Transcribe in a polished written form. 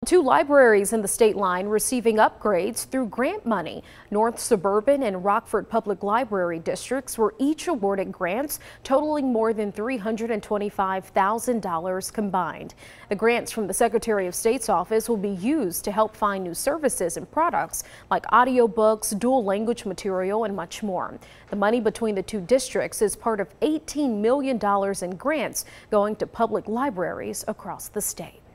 Two libraries in the state line receiving upgrades through grant money. North Suburban and Rockford Public Library districts were each awarded grants totaling more than $325,000 combined. The grants from the Secretary of State's office will be used to help find new services and products like audiobooks, dual language material, and much more. The money between the two districts is part of $18 million in grants going to public libraries across the state.